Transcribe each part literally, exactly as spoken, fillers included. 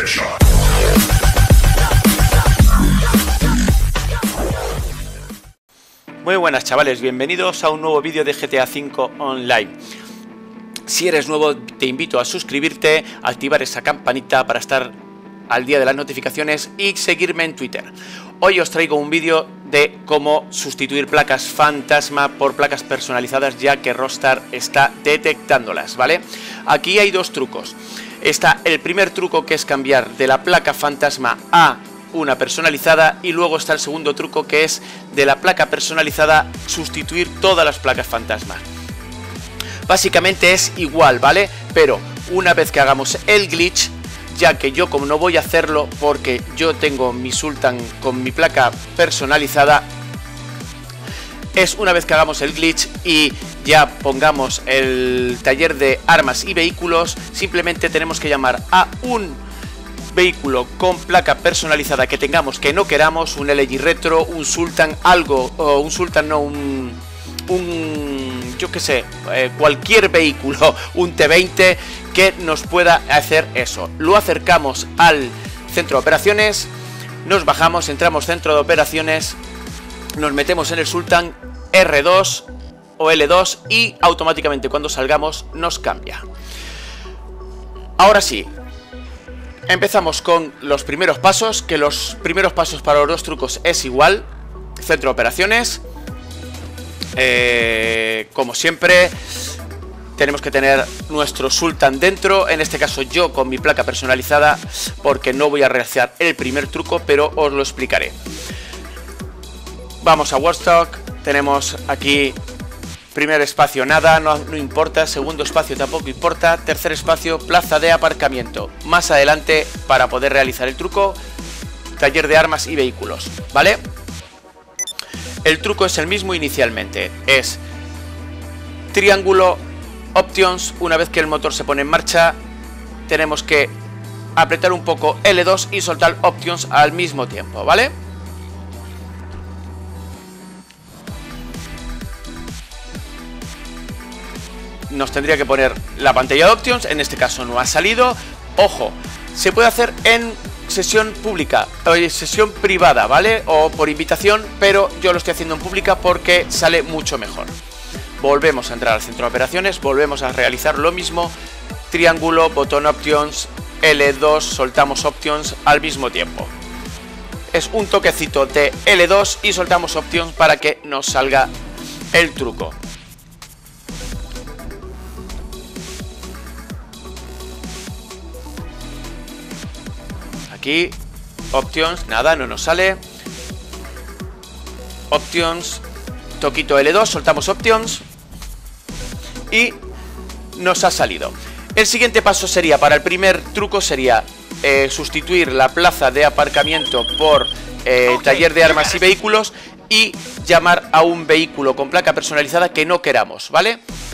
Muy buenas chavales, bienvenidos a un nuevo vídeo de G T A cinco Online. Si eres nuevo te invito a suscribirte, activar esa campanita para estar al día de las notificaciones y seguirme en Twitter. Hoy os traigo un vídeo de cómo sustituir placas fantasma por placas personalizadas, ya que Rockstar está detectándolas, ¿vale? Aquí hay dos trucos. Está el primer truco, que es cambiar de la placa fantasma a una personalizada, y luego está el segundo truco, que es de la placa personalizada sustituir todas las placas fantasma. Básicamente es igual, ¿vale? Pero una vez que hagamos el glitch, ya que yo como no voy a hacerlo porque yo tengo mi Sultan con mi placa personalizada, es una vez que hagamos el glitch y ya pongamos el taller de armas y vehículos, simplemente tenemos que llamar a un vehículo con placa personalizada que tengamos, que no queramos, un L G Retro, un Sultan, algo, o un Sultan no, un, un yo que sé, eh, cualquier vehículo, un T veinte que nos pueda hacer eso. Lo acercamos al centro de operaciones, nos bajamos, entramos centro de operaciones, nos metemos en el Sultan R dos o L dos y automáticamente cuando salgamos nos cambia. Ahora sí, empezamos con los primeros pasos, que los primeros pasos para los dos trucos es igual. Centro de operaciones, eh, como siempre tenemos que tener nuestro Sultan dentro, en este caso yo con mi placa personalizada, porque no voy a realizar el primer truco, pero os lo explicaré. Vamos a Watchdog, tenemos aquí primer espacio nada, no, no importa, segundo espacio tampoco importa, tercer espacio plaza de aparcamiento. Más adelante, para poder realizar el truco, taller de armas y vehículos, ¿vale? El truco es el mismo inicialmente, es triángulo, options. Una vez que el motor se pone en marcha, tenemos que apretar un poco L dos y soltar options al mismo tiempo, ¿vale? Nos tendría que poner la pantalla de options, en este caso no ha salido. Ojo, se puede hacer en sesión pública o en sesión privada, ¿vale? O por invitación, pero yo lo estoy haciendo en pública porque sale mucho mejor. Volvemos a entrar al centro de operaciones, volvemos a realizar lo mismo, triángulo, botón options, L dos, soltamos options al mismo tiempo. Es un toquecito de L dos y soltamos options para que nos salga el truco. Aquí, options, nada, no nos sale. Options, toquito L dos, soltamos options y nos ha salido. El siguiente paso sería, para el primer truco, sería eh, sustituir la plaza de aparcamiento por eh, taller de armas y vehículos y llamar a un vehículo con placa personalizada que no queramos, ¿vale?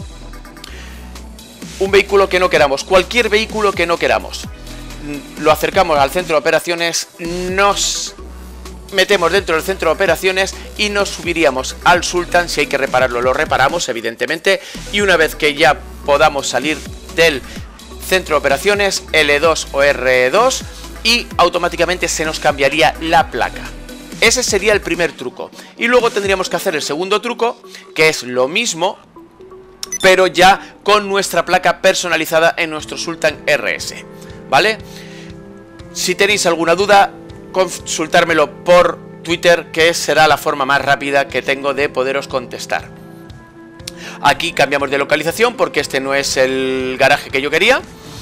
Un vehículo que no queramos, cualquier vehículo que no queramos. Lo acercamos al centro de operaciones, nos metemos dentro del centro de operaciones y nos subiríamos al Sultan. Si hay que repararlo, lo reparamos, evidentemente. Y una vez que ya podamos salir del centro de operaciones, L dos o R dos, y automáticamente se nos cambiaría la placa. Ese sería el primer truco. Y luego tendríamos que hacer el segundo truco, que es lo mismo, pero ya con nuestra placa personalizada en nuestro Sultan R S. ¿Vale? Si tenéis alguna duda, consultármelo por Twitter, que será la forma más rápida que tengo de poderos contestar. Aquí cambiamos de localización porque este no es el garaje que yo quería.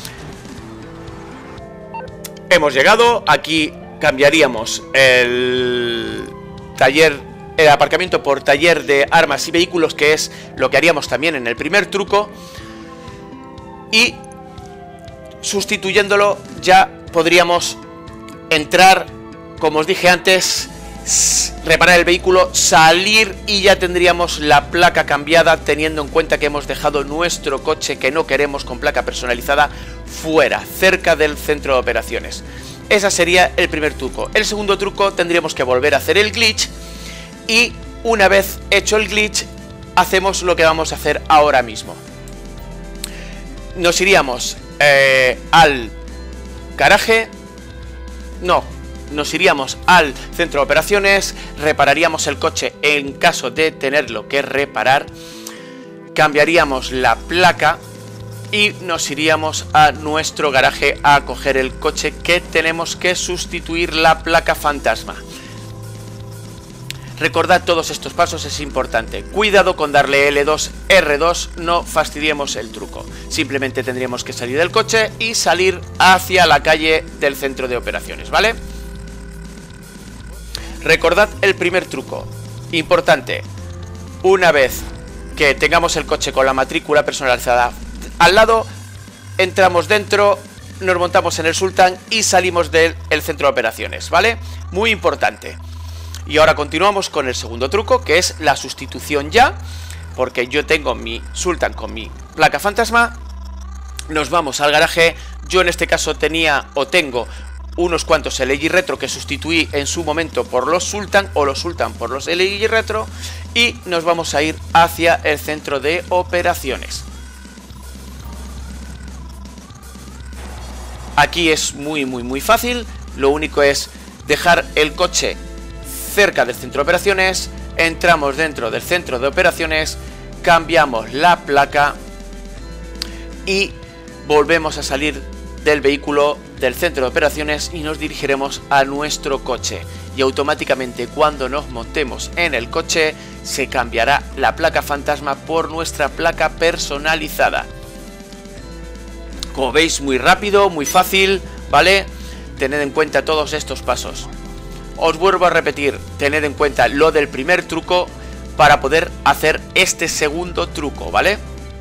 Hemos llegado, aquí cambiaríamos el taller, el aparcamiento por taller de armas y vehículos, que es lo que haríamos también en el primer truco. Y sustituyéndolo ya podríamos entrar, como os dije antes, reparar el vehículo, salir y ya tendríamos la placa cambiada, teniendo en cuenta que hemos dejado nuestro coche que no queremos con placa personalizada fuera, cerca del centro de operaciones. Ese sería el primer truco. El segundo truco, tendríamos que volver a hacer el glitch y una vez hecho el glitch hacemos lo que vamos a hacer ahora mismo. Nos iríamos eh, al garaje, no, nos iríamos al centro de operaciones, repararíamos el coche en caso de tenerlo que reparar, cambiaríamos la placa y nos iríamos a nuestro garaje a coger el coche que tenemos que sustituir la placa fantasma. Recordad todos estos pasos, es importante. Cuidado con darle L dos, R dos, no fastidiemos el truco. Simplemente tendríamos que salir del coche y salir hacia la calle del centro de operaciones, ¿vale? Recordad el primer truco, importante. Una vez que tengamos el coche con la matrícula personalizada al lado, entramos dentro, nos montamos en el Sultan y salimos del el centro de operaciones, ¿vale? Muy importante. Y ahora continuamos con el segundo truco, que es la sustitución ya, porque yo tengo mi Sultan con mi placa fantasma. Nos vamos al garaje. Yo en este caso tenía o tengo unos cuantos L G Retro que sustituí en su momento por los Sultan, o los Sultan por los L G Retro, y nos vamos a ir hacia el centro de operaciones. Aquí es muy muy muy fácil, lo único es dejar el coche cerca del centro de operaciones, entramos dentro del centro de operaciones, cambiamos la placa y volvemos a salir del vehículo del centro de operaciones y nos dirigiremos a nuestro coche, y automáticamente cuando nos montemos en el coche se cambiará la placa fantasma por nuestra placa personalizada. Como veis, muy rápido, muy fácil, ¿vale? Tened en cuenta todos estos pasos. Os vuelvo a repetir, tened en cuenta lo del primer truco para poder hacer este segundo truco, ¿vale?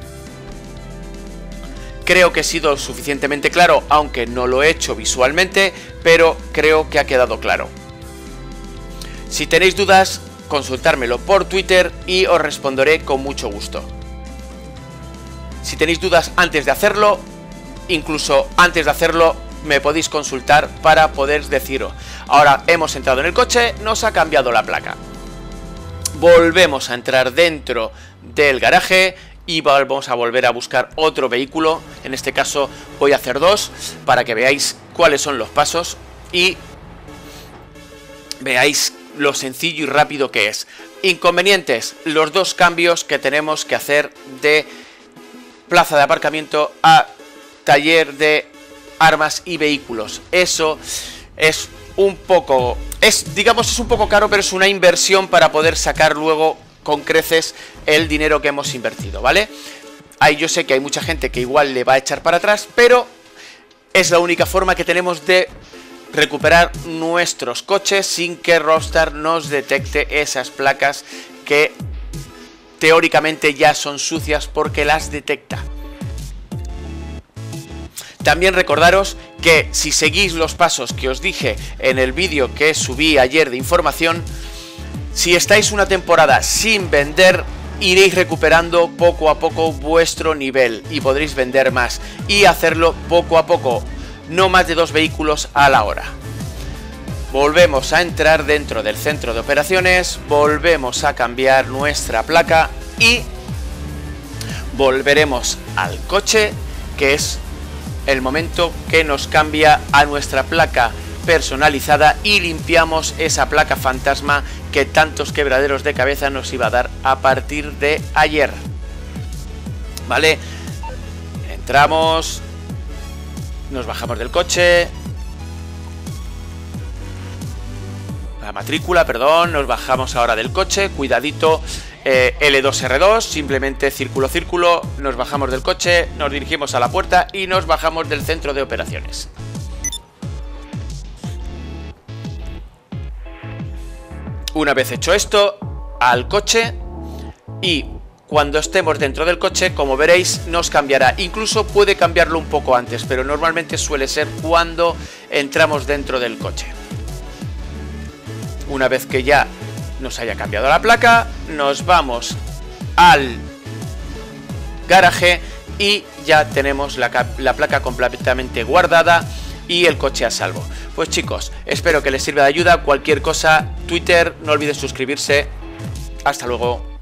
Creo que he sido suficientemente claro, aunque no lo he hecho visualmente, pero creo que ha quedado claro. Si tenéis dudas, consultármelo por Twitter y os responderé con mucho gusto. Si tenéis dudas antes de hacerlo, incluso antes de hacerlo, me podéis consultar para poder deciros. Ahora hemos entrado en el coche, nos ha cambiado la placa. Volvemos a entrar dentro del garaje y vamos a volver a buscar otro vehículo. En este caso voy a hacer dos para que veáis cuáles son los pasos y veáis lo sencillo y rápido que es. Inconvenientes, los dos cambios que tenemos que hacer de plaza de aparcamiento a taller de armas y vehículos. Eso es un poco, es digamos es un poco caro, pero es una inversión para poder sacar luego con creces el dinero que hemos invertido, ¿vale? Ahí yo sé que hay mucha gente que igual le va a echar para atrás, pero es la única forma que tenemos de recuperar nuestros coches sin que Rockstar nos detecte esas placas que teóricamente ya son sucias porque las detecta. También recordaros que si seguís los pasos que os dije en el vídeo que subí ayer de información, si estáis una temporada sin vender, iréis recuperando poco a poco vuestro nivel y podréis vender más y hacerlo poco a poco, no más de dos vehículos a la hora. Volvemos a entrar dentro del centro de operaciones, volvemos a cambiar nuestra placa y volveremos al coche, que es el momento que nos cambia a nuestra placa personalizada y limpiamos esa placa fantasma que tantos quebraderos de cabeza nos iba a dar a partir de ayer. ¿Vale? Entramos, nos bajamos del coche, la matrícula, perdón, nos bajamos ahora del coche, cuidadito. Eh, L dos R dos, simplemente círculo círculo, nos bajamos del coche, nos dirigimos a la puerta y nos bajamos del centro de operaciones. Una vez hecho esto, al coche, y cuando estemos dentro del coche, como veréis, nos cambiará. Incluso puede cambiarlo un poco antes, pero normalmente suele ser cuando entramos dentro del coche. Una vez que ya nos haya cambiado la placa, nos vamos al garaje y ya tenemos la, la placa completamente guardada y el coche a salvo. Pues chicos, espero que les sirva de ayuda. Cualquier cosa, Twitter, no olvides suscribirse. Hasta luego.